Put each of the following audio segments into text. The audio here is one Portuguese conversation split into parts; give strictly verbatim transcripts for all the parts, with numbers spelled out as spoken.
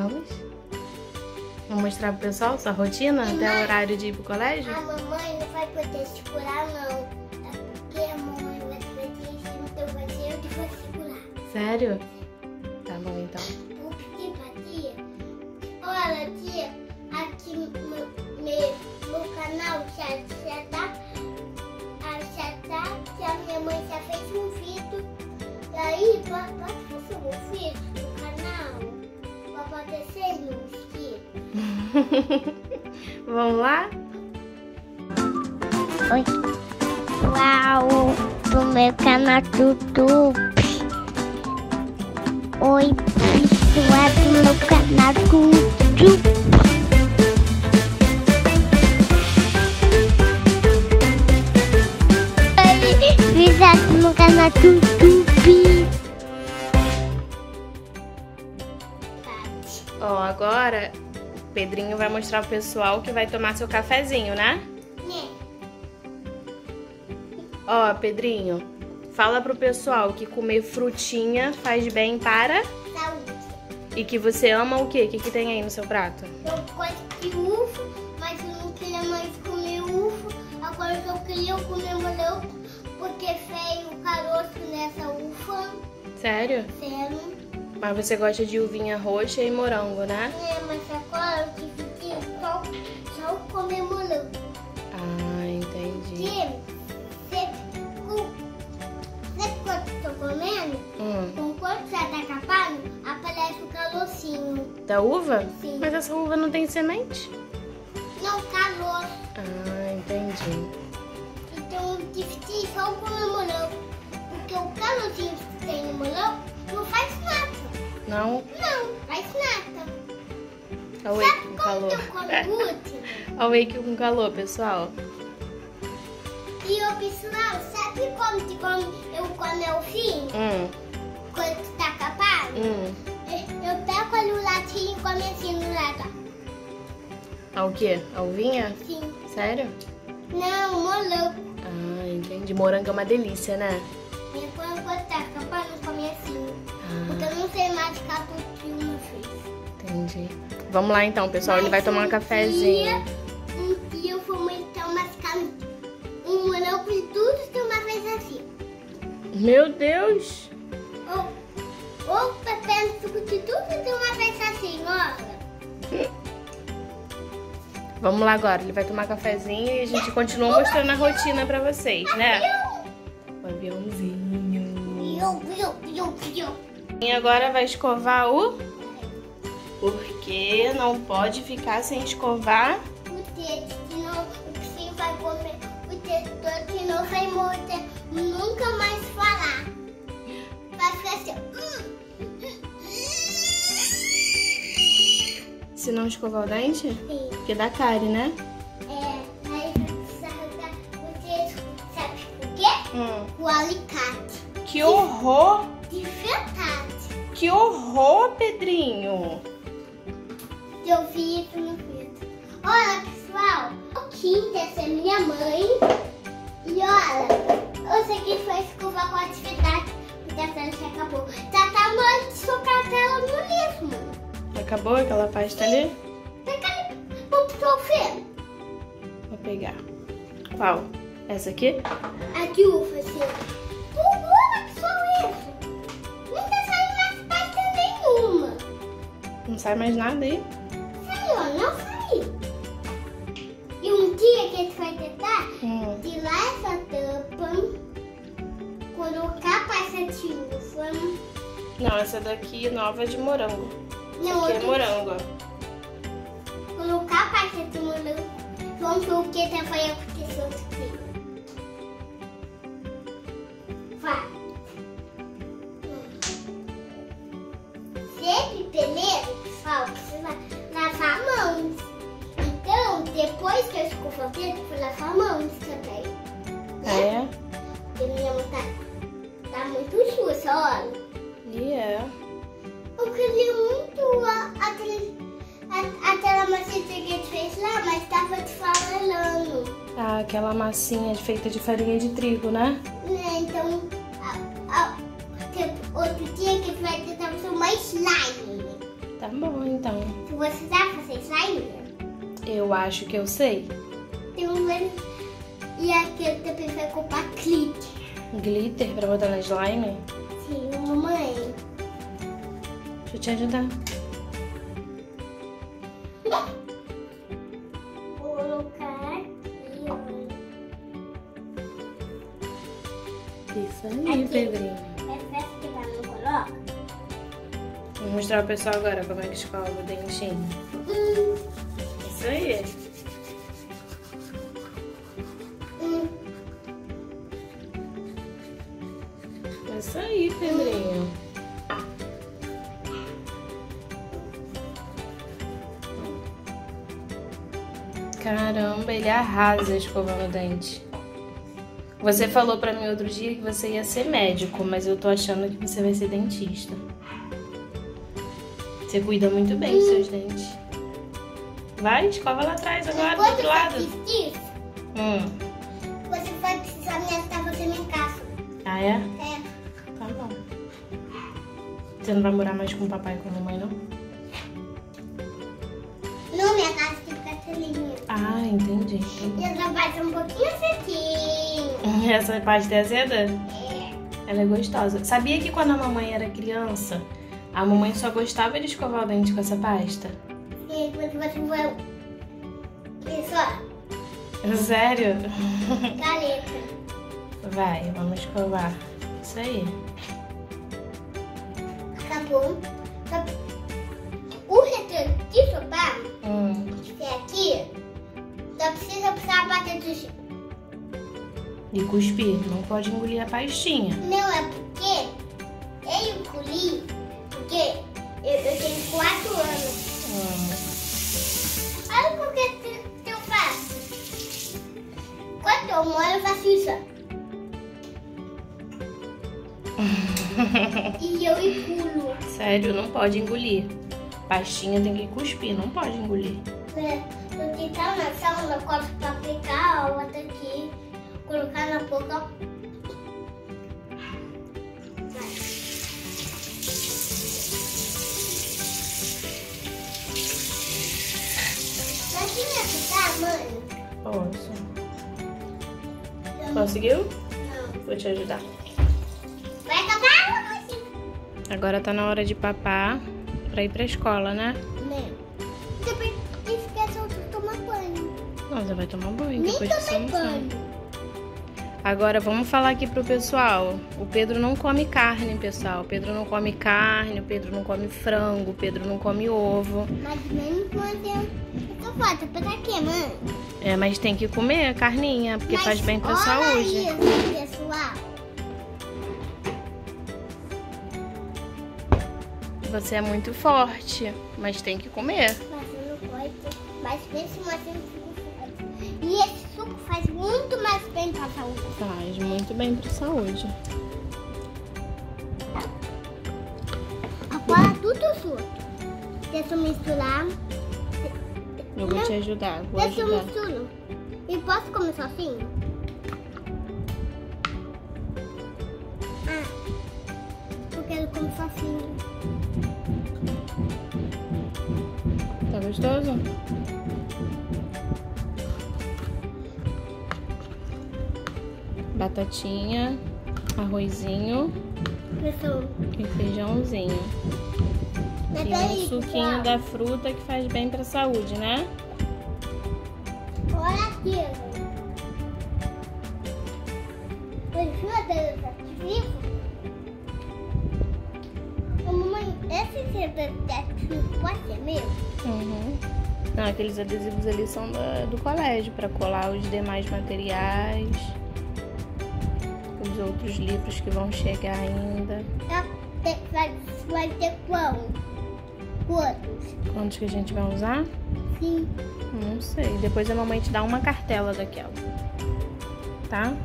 Vamos? Vamos mostrar pro pessoal sua rotina E até mãe, o horário de ir pro colégio? A mamãe não vai poder segurar, não. É porque a mamãe vai fazer isso, então vai ser eu que vou segurar. Sério? Tá bom, então. Vou pedir pra tia. Olha, tia, aqui no meu, meu canal já, já tá. Já tá, que a minha mãe já fez um vídeo. E aí, pode, pode fazer um vídeo no canal pra bater seis mil inscritos. Vamos lá? Oi. Uau, do meu canal do YouTube. Oi, pessoal do meu canal do YouTube. Oi, no canal do YouTube. Ó, agora o Pedrinho vai mostrar pro pessoal que vai tomar seu cafezinho, né? Né? Ó, Pedrinho, fala pro pessoal que comer frutinha faz bem para... Saúde. E que você ama o quê? O que que tem aí no seu prato? Eu gosto de ufo, mas eu não queria mais comer ufo. Agora eu queria comer morango, porque feio o caroço nessa ufa. Sério? Sério. Mas você gosta de uvinha roxa e morango, né? É, mas agora eu tive que só, só comer morango. Ah, entendi. Sempre, sempre, sempre quando eu tô comendo, Hum. com quando já tá capado, aparece o carocinho. Da uva? Sim. Mas essa uva não tem semente? Não, caroço. Ah, entendi. Então eu tive que só comer morango. Porque o carocinho que tem no morango não faz nada. Não? Não, faz nada. Olha o Wake com Sabe calor. quando eu como último? Olha o Wake com calor, pessoal. E o pessoal, sabe como que come, eu como é o fim? Hum, Quando tá capado? hum. Eu pego ali o latinho e come assim no lado. Ah, o quê? A uvinha? Sim. Sério? Não, morango. Ah, entendi. Morango é uma delícia, né? E quando, quando tá capado, eu come assim. Ah, Porque eu não sei mais caput que uma fez. entendi. Vamos lá então, pessoal. Ele vai Mas tomar um cafezinho. Dia, um dia eu vou montar umas cam... um morango de tudo de uma vez assim. Meu Deus! Ou, ou pepino suco de tudo de uma vez assim, olha. Vamos lá agora. Ele vai tomar cafezinho e a gente continua mostrando a rotina pra vocês, né? O aviãozinho. Viu, viu, viu, viu. E agora vai escovar o... Porque não pode ficar sem escovar. O dedo, senão o bichinho vai comer. O dedo todo que não vai morder, nunca mais falar. Vai ficar assim. Hum. Se não escovar o dente? Sim. Porque dá cárie, né? É, aí vai precisar arrancar o dedo, sabe por quê? Hum. O alicate. Que horror! De verdade. Que horror, Pedrinho! Eu vi isso no vídeo. Olha, pessoal, o Quinta, essa é minha mãe. E olha, eu sei que foi escovar com a atividade, porque a tela já acabou. Já tá mãe de socar a tela no mesmo. Acabou aquela pasta ali? Pega ali, vamos pro filho. Vou pegar. Qual? Essa aqui? Aqui, ufa, assim. Olha que só isso. Não tá saindo mais pasta nenhuma. Não sai mais nada aí? Saiu, não saiu. E um dia que a gente vai tentar Hum. tirar essa tampa, colocar a pasta de uva. Não, essa daqui nova é de morango. Não, Aqui é outra- morango, ó. colocar a pasta de morango. Vamos ver o que vai acontecer aqui. Vai. Sempre primeiro, pessoal, precisa lavar mãos. Então, depois que eu escovar o dedo, eu vou lavar mãos também. Ah, é? Porque minha mão tá, tá muito suja, olha. E é. Eu queria muito a, aquele, a, aquela massinha que a gente fez lá, mas tava te falando. Ah, aquela massinha feita de farinha de trigo, né? Né, então, a, a, tem outro dia que a gente vai tentar fazer uma slime. Tá bom, então. Você sabe fazer slime? Eu acho que eu sei. Tem um... E aqui eu também vai comprar glitter. Glitter pra botar na slime? Sim, mamãe. Deixa eu te ajudar. Vou colocar aqui, ó. Isso aí, Aqui. Pedrinho. É festa que vai não coloca? Vou mostrar pro pessoal agora como é que escova o dentinho. Hum. Isso aí. Hum. Isso aí, Pedrinho. Caramba, ele arrasa escovando o dente. Você falou pra mim outro dia que você ia ser médico, mas eu tô achando que você vai ser dentista. Você cuida muito bem dos seus dentes. Vai, escova lá atrás agora, do outro lado. Isso, Hum. você vai precisar me ajudar fazendo em casa. Ah, é? É. Tá bom. Você não vai morar mais com o papai e com a mamãe, não? Não, minha casa tem cartelinha. Ah, entendi. entendi. E ela vai ser um pouquinho sequinho. Essa pasta é azeda? É. Ela é gostosa. Sabia que quando a mamãe era criança, a mamãe só gostava de escovar o dente com essa pasta? E quando você vai... Isso, ó. Sério? Galeta. Vai, vamos escovar. Isso aí. Acabou. Só... O retorno de sopa, Hum. que é aqui, só precisa precisar bater do... E cuspir. Não pode engolir a pastinha. Não, é porque eu engoli, porque eu, eu tenho quatro anos. Hum. Olha por que que que eu faço. Quando eu moro, eu faço isso. E eu engulo. Sério, não pode engolir. Pastinha tem que cuspir, não pode engolir. Eu tentar na sala, eu corto pra aplicar a outra aqui, colocar na boca. Pode me ajudar, mãe? Posso. Conseguiu? Não. Vou te ajudar. Vai acabar? Agora tá na hora de papar pra ir pra escola, né? Não. Depois esquece de tomar banho. Não, você vai tomar banho Nem depois que você tomei almoçar. banho. Agora vamos falar aqui pro pessoal. O Pedro não come carne, pessoal. O Pedro não come carne, o Pedro não come frango, o Pedro não come ovo. Mas mesmo quando eu tô foto, pra quê, mãe? É, mas tem que comer a carninha, porque Mas faz bem pra olha saúde. Isso, pessoal. Você é muito forte, mas tem que comer. Mas eu não pode. Mas mesmo assim eu fico forte. E esse suco faz muito mais bem pra saúde. Faz muito bem pra saúde. Agora tudo suco. Deixa eu misturar. Eu vou Não. te ajudar, vou Deixa eu ajudar. misturo. E posso comer sozinho? Ah, eu quero comer sozinho. Tá gostoso? Batatinha, arrozinho Pessoal, e feijãozinho. mas E peraí, um suquinho pessoal. da fruta que faz bem pra saúde, né? Olha aqui. Deixa Deus aqui vivo. Ô, mamãe, esse adesivo pode ser meu? Uhum. Não, aqueles adesivos ali são da- do colégio, pra colar os demais materiais. Os outros livros que vão chegar ainda. Tá, tem- Vai, vai ter qual? Quantos? Quantos que a gente vai usar? Sim. Não sei. Depois a mamãe te dá uma cartela daquela. Tá?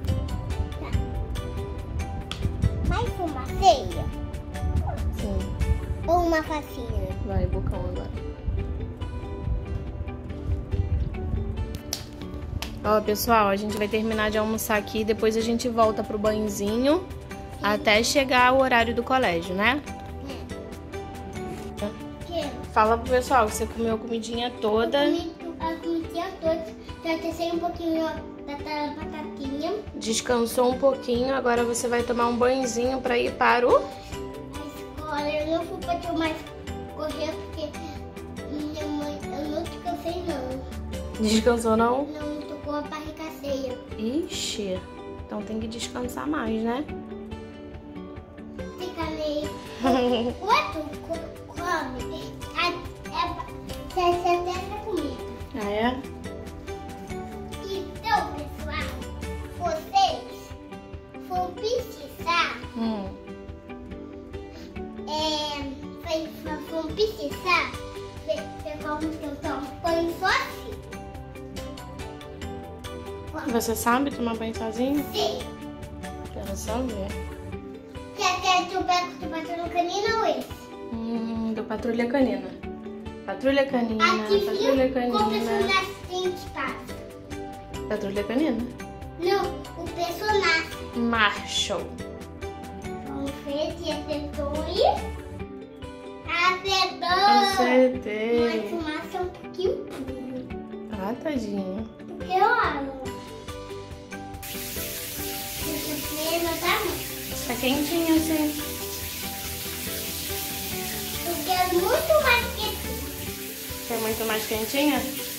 Mais uma ceia? Sim. Ou uma facinha? Vai, bocão agora. Ó, pessoal, a gente vai terminar de almoçar aqui. Depois a gente volta pro banhozinho até chegar o horário do colégio, né? Que? Fala pro pessoal que você comeu a comidinha toda. Eu comi a comidinha toda. Já testei um pouquinho da batatinha. Descansou um pouquinho, agora você vai tomar um banhozinho pra ir para o... A escola, eu não fui pra ter mais correr porque minha mãe, eu não descansei não. Descansou não? Não, tocou a barriga cheia. Ixi, então tem que descansar mais, né? Fica meio... O outro come, é essa comida. Ah, é? Então, pessoal, vocês vão precisar, Hum. é, vão precisar pegar um tentar um banho só assim. Você sabe tomar banho sozinho? Sim. Quero só ver. Quer que tu pega do Patrulha Canina ou esse? Hum, do Patrulha Canina. Patrulha Canina, Aqui, Patrulha viu? Com o Canina. personagem que passa. Patrulha Canina. Não, o personagem. Marshall. Vamos ver se acertou aí. Acertou! Acertei. Mas o massa é um pouquinho puro. Ah, tadinho. Porque olha. Essa crema tá muito. Tá quentinho assim. Porque é muito mais quentinho. Quer muito mais quentinha?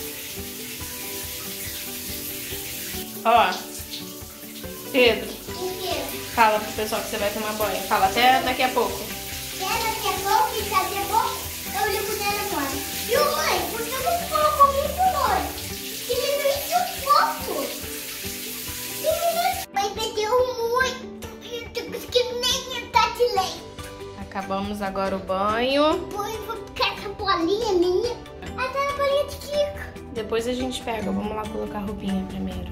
Ó, Pedro, Inteiro. fala pro pessoal que você vai tomar banho. Fala até daqui a pouco. Quero que é bom, que daqui a pouco eu ligo o telefone. Viu, mãe? Porque eu não colocou muito longe. Diminui um pouco. Diminui. Mãe, pediu muito. Que nem tá de leite. Acabamos agora o banho. Mãe, vou ficar essa bolinha minha. Até a bolinha de Kika. Depois a gente pega. Vamos lá colocar a roupinha primeiro.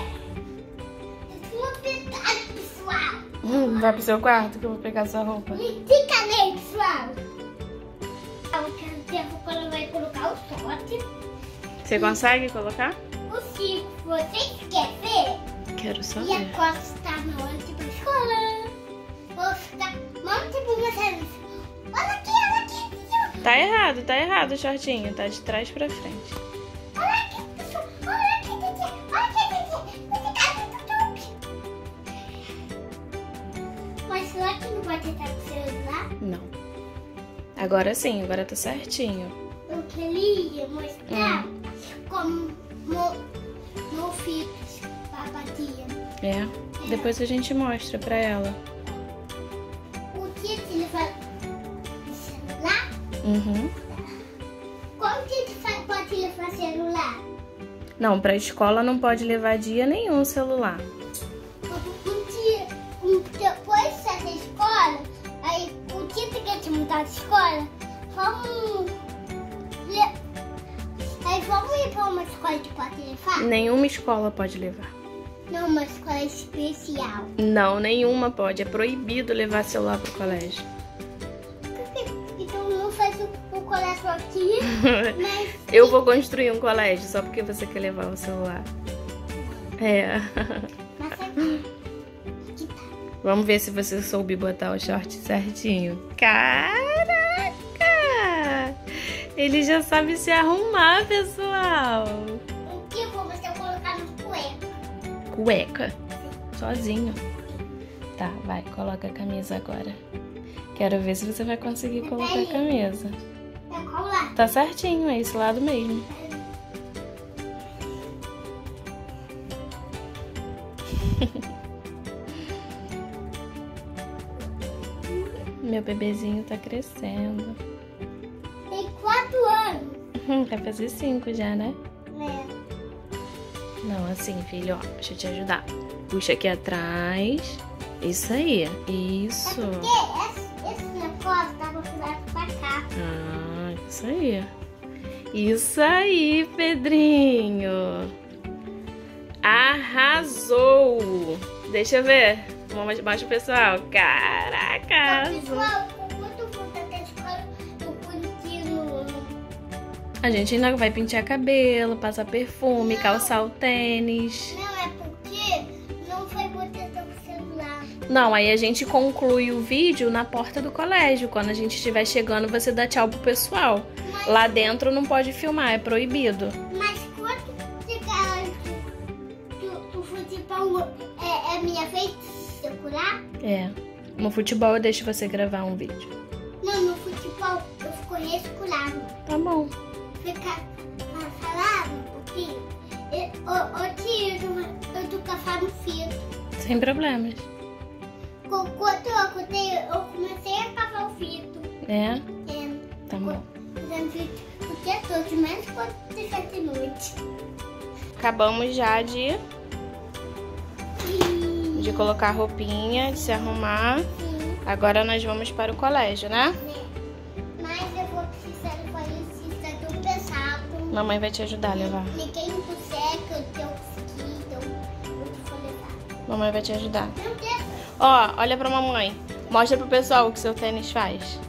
Vou pegar, pessoal. Hum, vai pro seu quarto que eu vou pegar sua roupa. Fica nele, pessoal. Eu quero ver quando vai colocar o sorte. Você consegue colocar? O Chico, vocês querem ver? Quero só E ver. agora está na hora de ir pra escola. Vou ficar... Vamos ter que fazer isso. Olha aqui, olha aqui, pessoal. Tá errado, tá errado o shortinho. Tá de trás pra frente. Olha aqui, pessoal. Olha aqui, Titi. Olha aqui, Titi. Você tá no YouTube. Mas será que não pode estar com o celular? Não. Agora sim, agora tá certinho. Eu queria mostrar como meu, meu filho batia. É. Depois a gente mostra pra ela. O Titi, ele faz celular? Uhum. Como que ele faz, pode levar celular? Não, pra escola não pode levar dia nenhum o celular. Um dia, um, depois dessa escola, aí o dia que a gente mudar de escola, vamos, le- aí vamos ir para uma escola que pode levar? Nenhuma escola pode levar. Não, uma escola especial. Não, nenhuma pode. É proibido levar celular pro colégio. Então não faz o, o colégio aqui, mas... Eu vou construir um colégio só porque você quer levar o celular. É. Mas aqui, aqui tá. Vamos ver se você soube botar o short certinho. Caraca! Ele já sabe se arrumar, pessoal. O que eu vou você colocar no cueca? Cueca. Sozinho. Tá, vai, coloca a camisa agora. Quero ver se você vai conseguir colocar a camisa. É qual lá? Tá certinho, é esse lado mesmo. Meu bebezinho tá crescendo. Tem quatro anos. Vai fazer cinco já, né? Né? Não, assim, filho, ó. Deixa eu te ajudar. Puxa aqui atrás. Isso aí. Isso. É porque esse, esse negócio tava virado pra cá. Ah, isso aí. Isso aí, Pedrinho. Arrasou. Deixa eu ver. Vamos mostra o pessoal. Caraca, arrasou. Pessoal, com muito vontade da escola, eu continuo. A gente ainda vai pentear cabelo, passar perfume, calçar o tênis. Não, é porque não foi proteção do celular. Não, aí a gente conclui o vídeo na porta do colégio. Quando a gente estiver chegando, você dá tchau pro pessoal. Mas, Lá dentro não pode filmar, é proibido. mas quando chegar do, do futebol, é, é minha vez de segurar? É. No futebol eu deixo você gravar um vídeo. Não, no futebol eu fico rescurado. Tá bom. Fica falando um pouquinho. Ô tio, eu tô café no fio. Sem problemas. Quando eu acordei, eu comecei a cavar o fito. É? É. Tá bom. Fazendo fito o dia todo, menos quando tiver de noite. Acabamos já de, E... de colocar roupinha, de se arrumar. Sim, Agora nós vamos para o colégio, né? né? Mas eu vou precisar levar isso, isso é tudo pesado. Mamãe vai te ajudar a levar. Ninguém consegue, eu tenho conseguido, então eu vou levar. Mamãe vai te ajudar. Meu Deus! Ó, olha pra mamãe. Mostra pro pessoal o que seu tênis faz.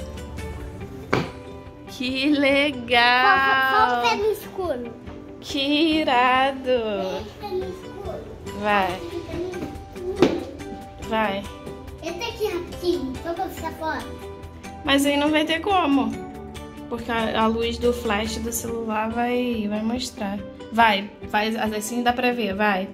Que legal! Só pé no escuro. Que irado! Pé no escuro. Vai, Pé no escuro. vai. Entra aqui rapidinho, só pra ficar fora. Mas aí não vai ter como. Porque a, a luz do flash do celular vai, vai mostrar. Vai, faz assim dá pra ver, vai.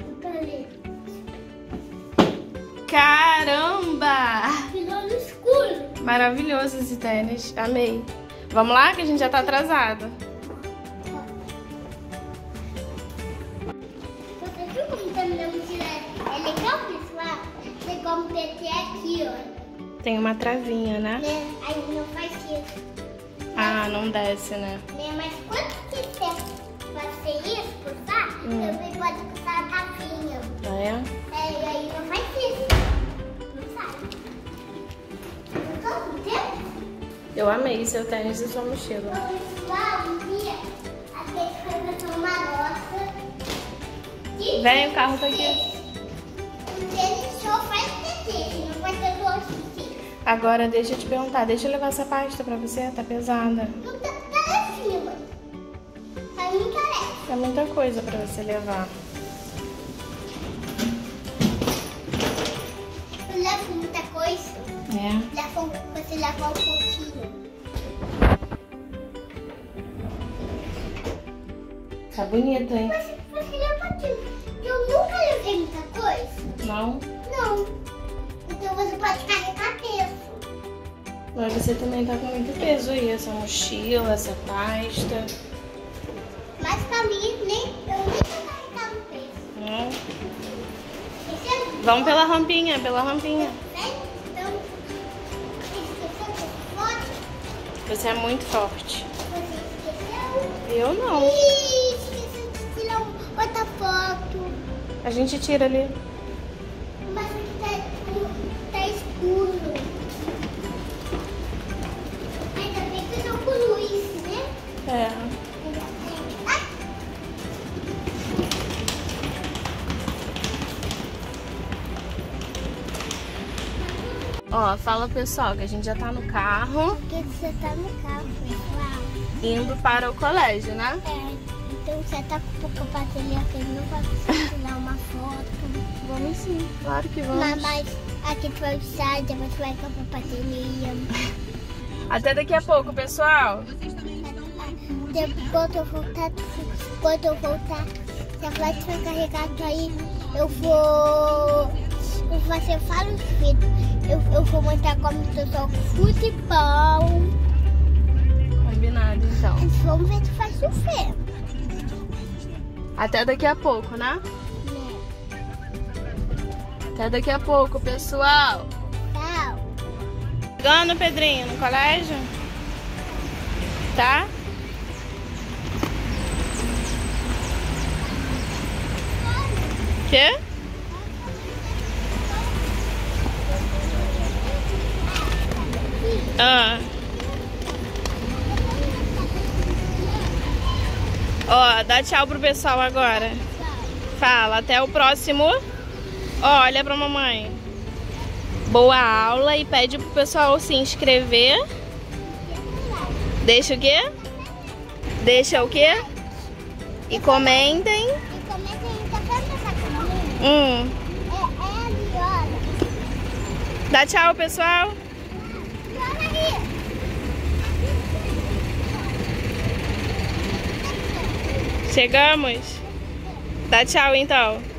Caramba! Virou no escuro. Maravilhoso esse tênis, amei. Vamos lá que a gente já tá atrasado. Você viu como tá me dando direto? É legal, pessoal? Você como meter aqui, ó. Tem uma travinha, né? Né? Aí não faz isso. Ah, não desce, né? Né? Mas quando quiser fazer isso, puxar, Hum. também pode puxar a tapinha. Ah, é? É, e aí não faz isso. Não sai. Não tô com tempo? Eu amei seu tênis e sua mochila. Pessoal, um dia, aquele foi pra tomar nossa. E Vem, o carro tá aqui. o tênis só faz desejo, não vai ter doce. Agora deixa eu te perguntar, deixa eu levar essa pasta pra você, tá pesada. Não tá, tá assim, mãe. Pra mim parece. É muita coisa pra você levar. Eu levo muita coisa. É. Levo, você leva um pouquinho. Tá bonito, hein? Mas você leva tudo. Eu nunca levei muita coisa. Não? Não. Então você pode carregar peso. Mas você também tá com muito peso aí, essa mochila, essa pasta. Mas pra mim, nem, eu nem tô carregando peso. Não. Esse é Vamos pela rampinha, pela rampinha. né? Então, você esqueceu que foto? Você é muito forte. Você esqueceu? Eu não. Ih, esqueceu de tirar um- outra foto. A gente tira ali. Mas aqui tá, tá escuro. Ainda bem que eu tô com luz, né? É. Ah, Ó, fala pessoal que a gente já tá no carro, porque você tá no carro, pessoal. indo para o colégio, né? É, então você tá com pouca bateria que ele não vai conseguir tirar uma foto. Vamos sim, claro que vamos. Mas, mas aqui tu vai precisar, depois tu vai acabar a bateria. Até daqui a pouco, pessoal. Depois, quando eu voltar, tu fica- quando eu voltar, se a Flat vai carregar tu aí, eu vou. Eu vou fazer vários vídeos. Eu, eu vou mostrar como eu jogo futebol. Combinado, então. Vamos ver se faz sofrer. Até daqui a pouco, né? Né? Até daqui a pouco, pessoal. Tchau. Chegando, Pedrinho, no colégio? Tá? Quê? Ah. Ó, dá tchau pro pessoal agora. Fala, até o próximo. Ó, olha pra mamãe. Boa aula e pede pro pessoal se inscrever. Deixa o quê? Deixa o quê? E comentem. E comentem, tá vendo essa caminha? Hum. É, é ali, olha. Dá tchau, pessoal. Chegamos. Dá tchau, então.